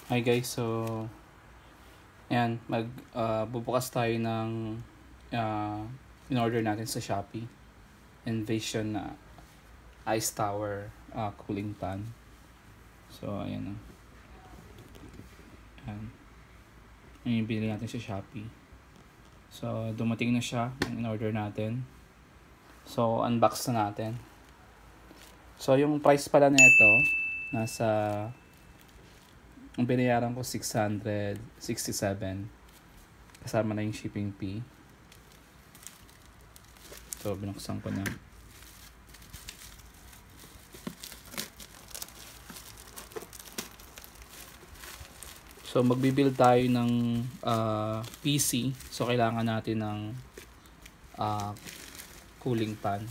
Hi guys, so ayan, bubukas tayo ng in-order natin sa Shopee. Envision na Ice Tower cooling fan. So ayan o. Ayan. Ayan yung binili natin sa Shopee. So dumating na siya yung in-order natin. So unbox na natin. So yung price pala nito nasa ang binayaran ko 667 kasama na yung shipping fee. So binuksan ko na. So magbi-build tayo ng PC. So kailangan natin ng cooling fan.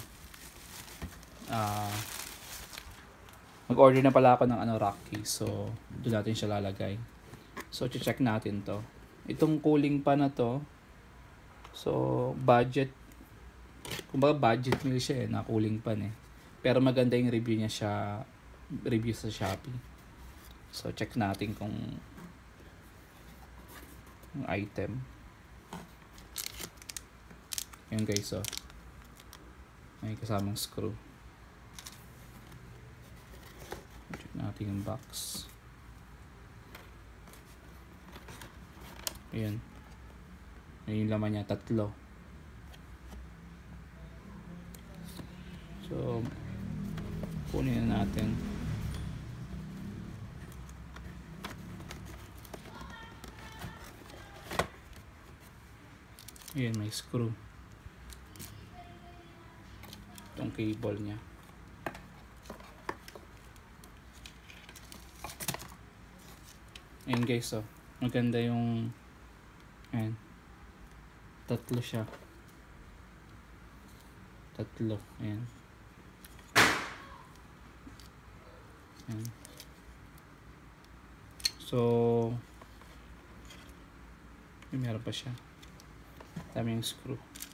Mag-order na pala ako ng rack case. So doon natin siya lalagay. So check natin to. Itong cooling fan na to, so budget, kumbaga budget meal siya na cooling fan Pero maganda yung review niya review sa Shopee. So check natin kung yung item. Ayan guys, so may kasamang screw. Check natin yung box. Ayan. Ayan yung laman niya, 3. So kunin na natin. Ayan, may screw. Itong cable niya. Ayan guys, so maganda yung ayan, 3 siya. 3, ayan. Ayan. So meron pa siya. Dami yung screw.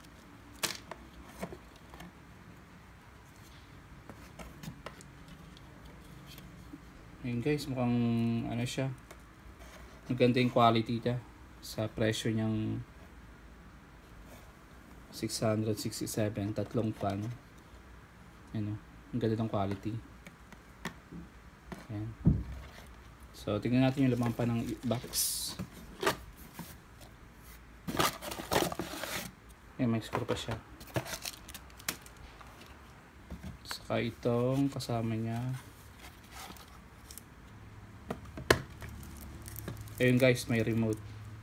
Ayan guys, mukhang siya, maganda yung quality niya sa presyo niyang 667, 3 fan. Ayan ang ganda ng quality. Ayan. So tingnan natin yung laman pa ng box. Ayan, may screw pa siya. Saka itong kasama niya. Ayun guys, may remote.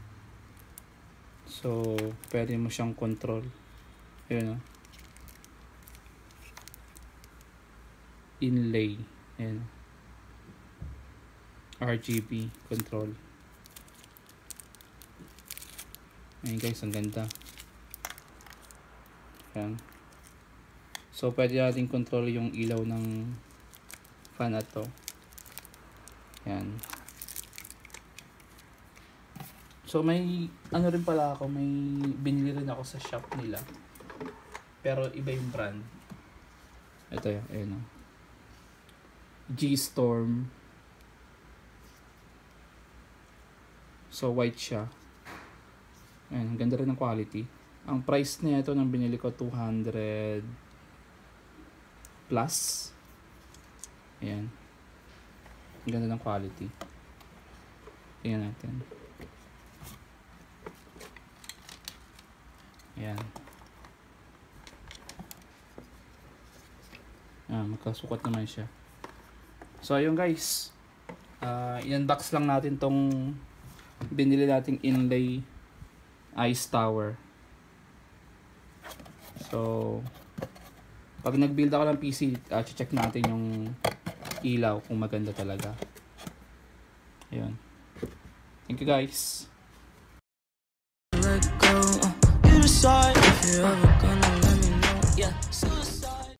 So pwede mo siyang control. Ayun Inlay. Ayun. RGB control. Ayun guys, ang ganda. Ayan. So pwede natin control yung ilaw ng fan na to. Ayan. So may rin pala ako, may binili rin ako sa shop nila. Pero iba yung brand. Ito yun, ayun G-Storm. So white siya. Ayan, ganda rin ng quality. Ang price niya ito nang binili ko 200 plus. Ayan. Ang ganda ng quality. Tingnan natin. Ayan. Magkasukat naman siya. So ayun guys. I-unbox lang natin tong binili nating Inlay Ice Tower. So pag nag-build ako ng PC, check natin yung ilaw kung maganda talaga. Ayun. Thank you guys. If you ever